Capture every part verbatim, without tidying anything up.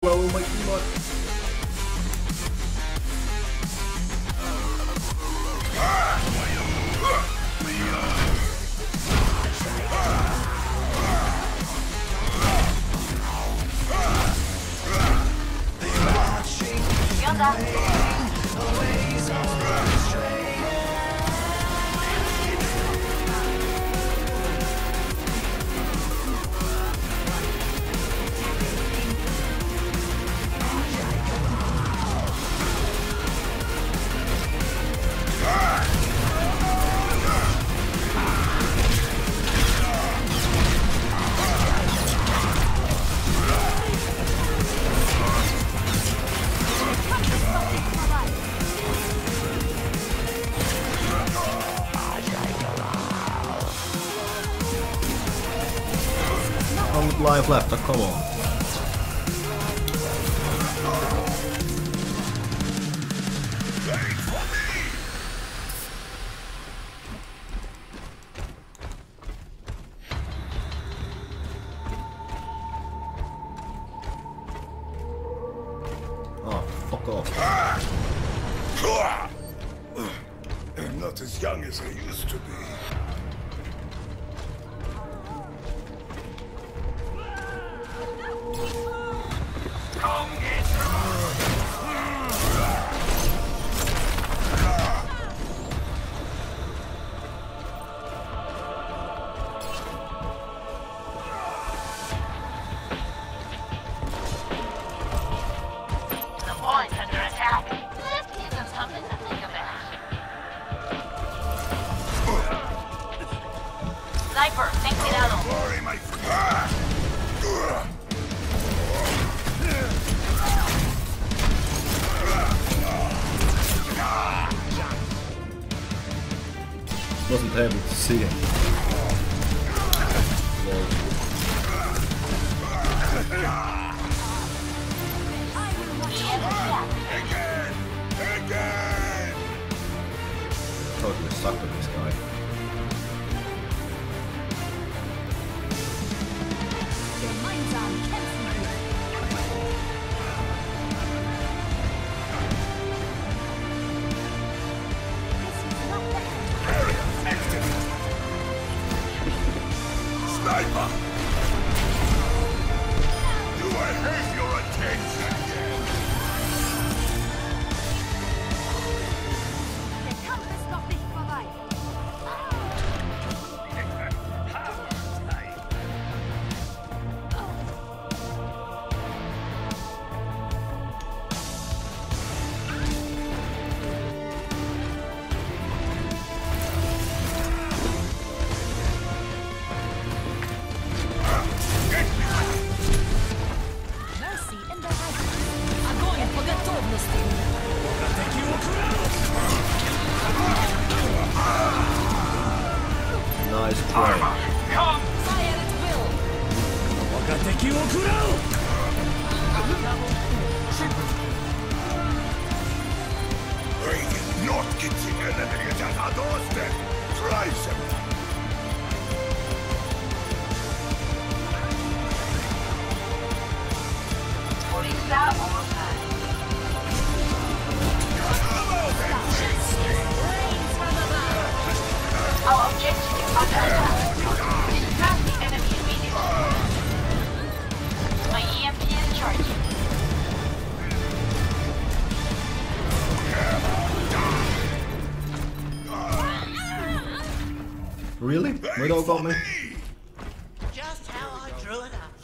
Oh my god. Life left, oh, come on. Oh, fuck off. I'm not as young as I used to be. Sniper, ten cuidado. Wasn't able to see him. Again! Again! Totally suck with this guy. Sniper! Do I have your attention? Der Kampf ist noch nicht vorbei. Nice play. Raiden not getting enemy at our doorstep. Try something. Our objective is under attack. Distract the enemy immediately. My E M P is charging. Really? Widow got me? Just how I drew it up.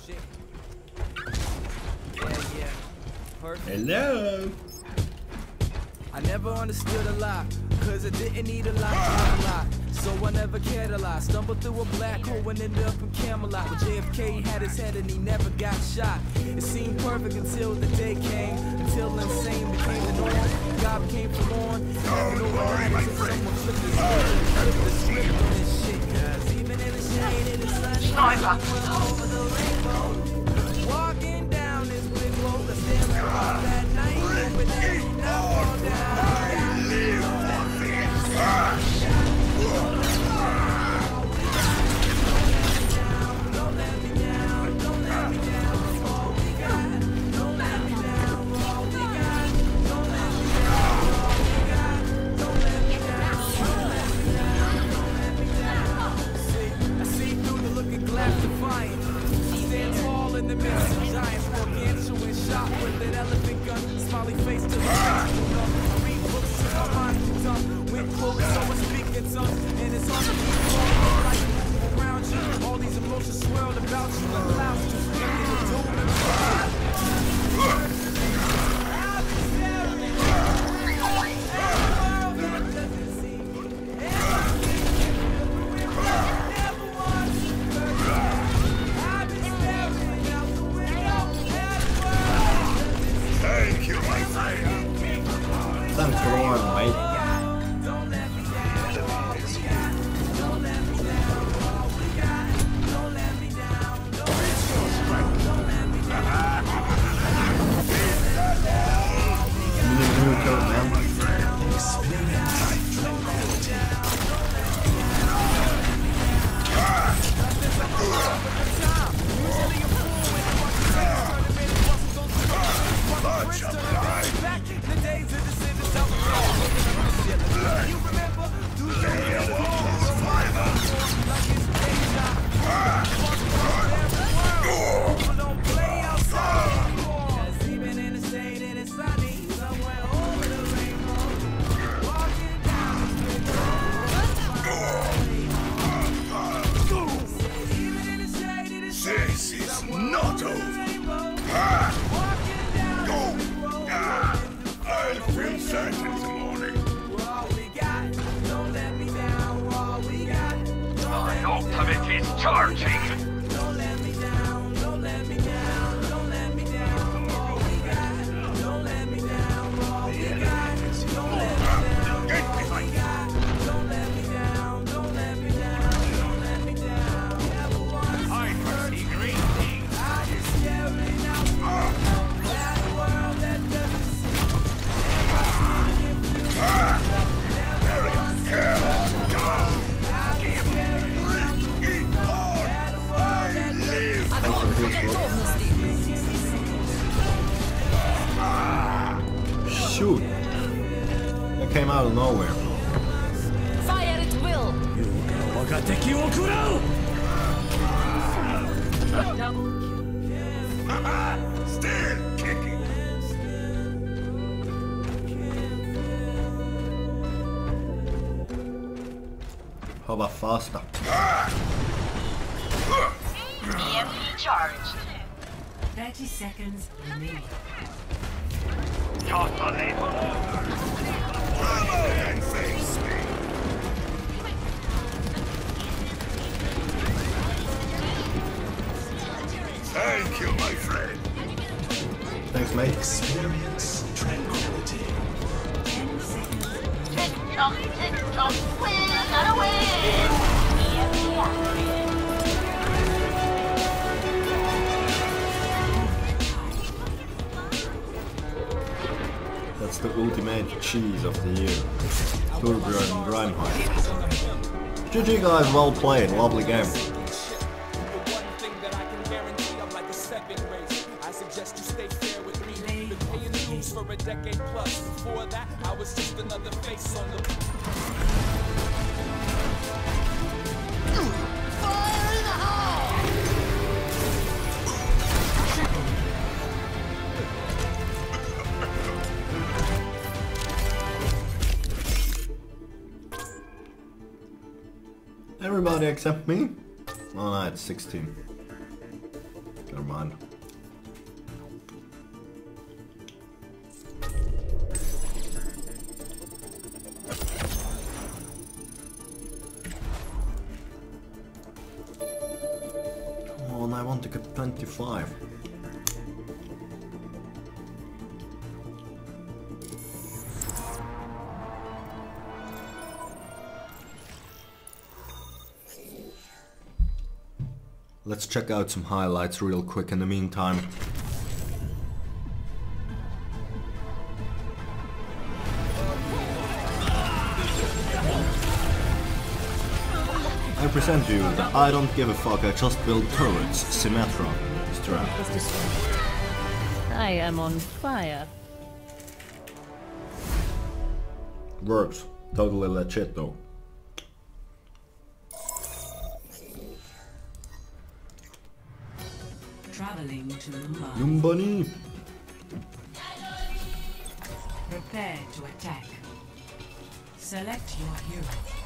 Yeah, yeah. Perfect. Hello? I never understood a lot, cause I didn't need a lot, not a lot. So I never cared a lot. Stumbled through a black hole and ended up in Camelot. Where J F K had his head and he never got shot. It seemed perfect until the day came, until insane became the norm. God became forlorn. Never know what happens if someone flipped his script, flipped the script on this shit. Cause even in the shade, in the sun, over the rainbow. Walking down this big road, I stand up that night, hoping that he never fall down. Don't let me down, don't let me down, all we got. Don't let smiley face to the face. I read books to my mind is dumb. Wind blowing, so I speak in tongues. And it's hard to keep going like you move around you. All these emotions swirl about you like clouds to forget the doom and gloom. I've been staring at the world that doesn't see. And I'm thinking of the never was perfect. I've been staring out the window at the world that doesn't see. Thank you, my friend. Thanks for the wine, mate. Don't let me down, all we got. Don't let me down, all we got. Don't let me down, don't let me down, don't let me down. You need a new coat, man. Bunch of lies. Back in the days of the citizens of you remember? Do you remember? Like it's deja. People don't play outside anymore. 'Cause even in the shade and it's sunny, somewhere over the rainbow, walking down the street. Even in the shade and it's sunny, This is not over. walking down Go. Ah, I'll fix that in the morning. all we got. Don't let me down, all we got. Don't let me Ultimate is charging. Don't let me down, don't let me down, don't let me down, all we got. Don't let me down, all we got. Don't let me down, Get behind me. don't let me down, don't let me down, don't let me down. Never once I foresee great things. I just staring out that world that doesn't see. Thanks for the heals, bro. Shoot! That came out of nowhere. Fire at will. Still kicking. How about faster? E M P charged. thirty seconds remaining. And face me. Thank you, my friend. Thanks, mate. Experience tranquility. Tick tock, tick tock, win, gotta win. E M P activated. That's the ultimate cheese of the year. Torbjörn Reinhardt. G G guys, well played, lovely game. The one thing that I can guarantee, I'm like a second race. I suggest you stay fair with me. Been paying dues for a decade plus. Before that, I was just another face on the. Fire in the hole! Everybody except me? Oh no, it's sixteen. Never mind. Come on, I want to get twenty-five. Let's check out some highlights real quick in the meantime. I present you the I don't give a fuck, I just build turrets, Symmetra strap. I am on fire. Works. Totally legit though. Traveling to Mumbai. Lumbani! Prepare to attack. Select your hero.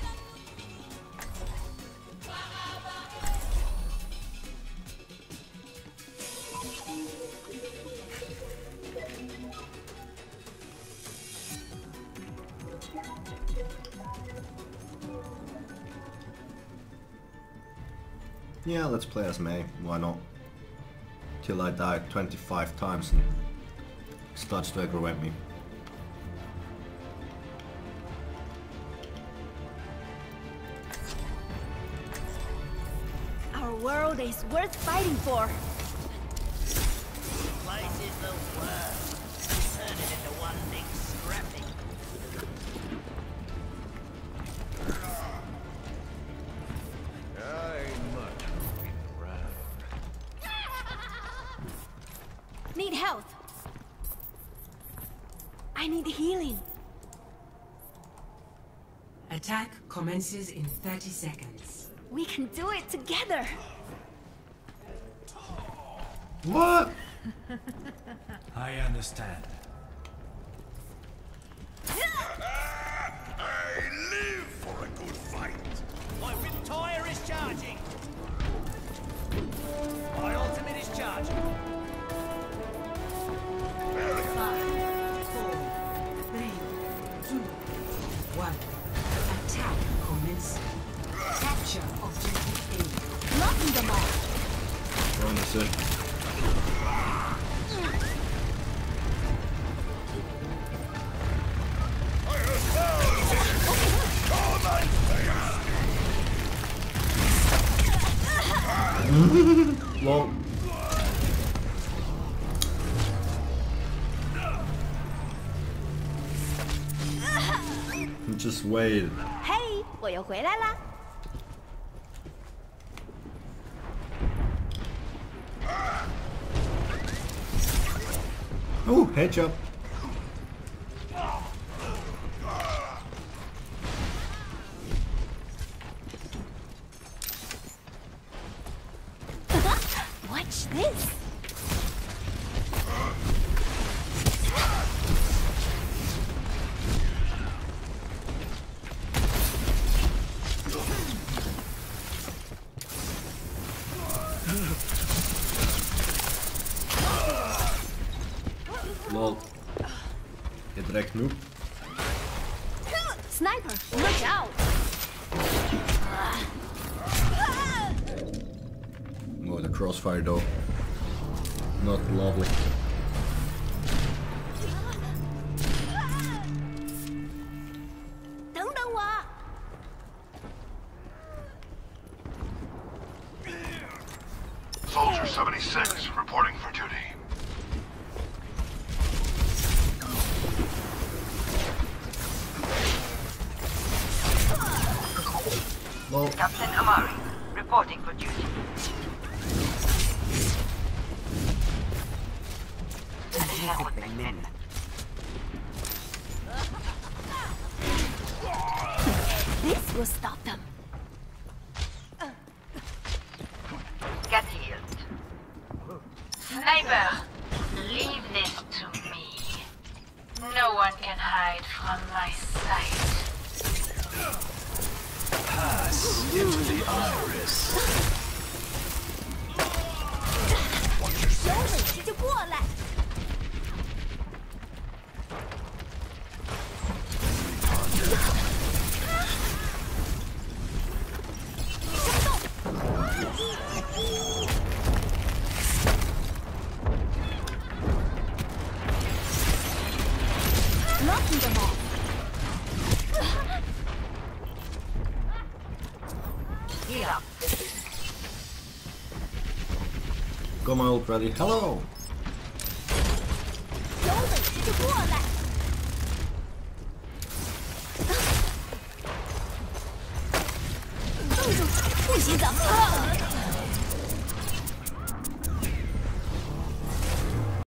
Yeah, let's play as Mei, why not? Till I die twenty-five times and starts to aggravate me. Our world is worth fighting for. Place is the worst. Turn it into one big scrapping. Need health. I need healing. Attack commences in thirty seconds. We can do it together. What? I understand. I live for a good fight. My whip tire is charging. My ultimate is charging. Five, four, three, two, one. Attack commencing. Capture objective A. Blocking them all. Wrong decision. Lol. Just wait. Hey, 我又回来啦。 Oh, headshot. Watch this. Lol. Get wrecked, noob. Sniper, look out. Oh, the crossfire though. Not lovely. Don't know what. Soldier seventy-six reporting for duty. Lol. Captain Amari, reporting for duty. This will stop them. Get healed. Sniper, leave this to me. No one can hide from my sight. Pass into the iris. 有本事就过来。 Blocking them all. Heal up. Got my ult ready. Hello! 有本事就过来。